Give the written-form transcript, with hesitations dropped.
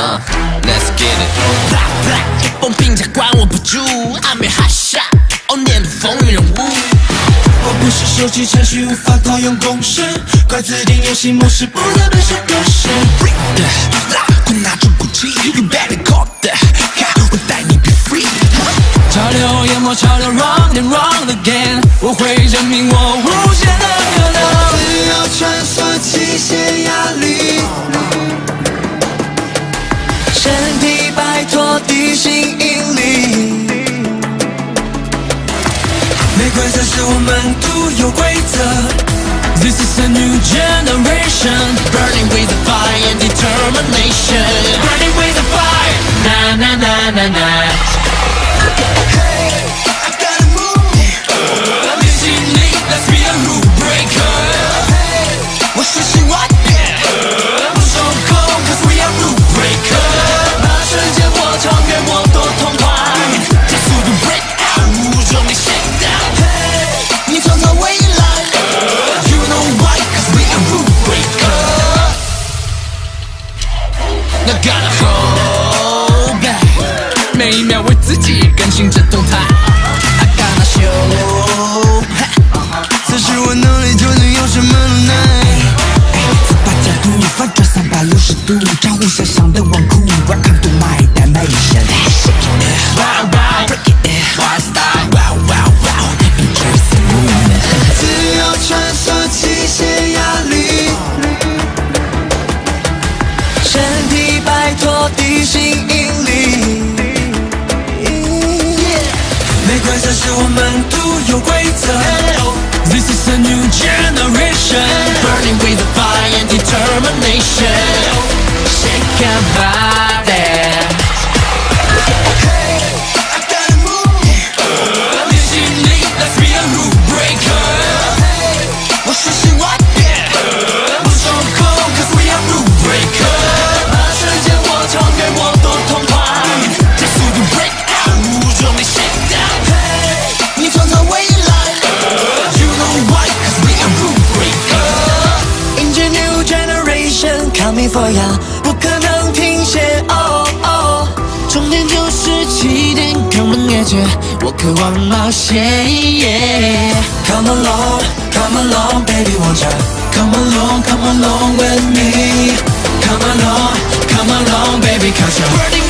Let's get it。风评价管我不住 ，I'm a hot shot， 年度风云人物。 我不是手机程序无法套用公式，怪自定游戏模式不能被说格式。 快拿出武器 ，You better call that， 我带你 be free。 潮流淹没潮流 ，wrong and wrong again， 我会证明我无限的可能。自由穿梭机械压力，身体摆脱地心引力。没规则是我们独有规则。This is a new generation, burning with the fire and determination. burning with the fire. Na na na na na. Hey, I gotta move. 让你心里 Let's be a rule breaker. Hey, 我是希望不受控 ，Cause we are rule breaker. 那瞬间我超越我多痛快，加速度 break out， 让你 shake down。你创造未来 ，You know why? Cause we are rule breaker. I gotta hold back， 每一秒为自己更新着动态。I gotta show， 测试我能力究竟有什么能耐？ 自把角度翻转360度，照无遐想的王库 ，Welcome to my dimension。 Wow wow break it wild style wow wow wow，Enjoy the movement。 自由穿梭机械压力，身体摆脱地心引力。没规则是我们独有规则。This is a new generation, burning with the fire and determination. Shake your body. Hey, I gotta move. 让你心里 Let's be a rule breaker. Hey, 我是希望不受控 Cause we are rule breaker. 那瞬间我超越我多痛快，加速度 break out， 让你 shake down。你创造未来 ，You know why? Cause we are rule breaker. Into new generation, coming for ya， 不可能停歇。哦哦， 终点就是起点，更猛烈绝，我渴望冒险。 Come along, come along, baby， 望着。Come along, come along with me. Come along, come along, baby， 靠着。